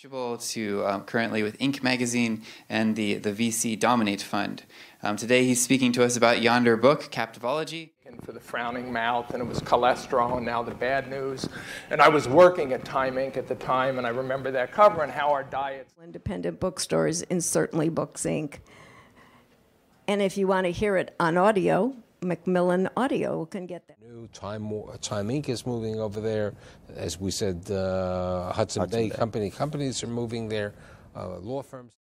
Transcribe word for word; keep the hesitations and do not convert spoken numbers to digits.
To um, currently with Inc magazine and the, the V C Dominate Fund. Um, today he's speaking to us about yonder book, Captivology. And for the frowning mouth, and it was cholesterol, and now the bad news. And I was working at Time Inc at the time, and I remember that cover and how our diets. Independent bookstores and certainly Books Incorporated. And if you want to hear it on audio, Macmillan Audio can get that. New Time, Time Incorporated is moving over there. As we said, uh, Hudson, Hudson Bay, Bay Company companies are moving there. Uh, law firms.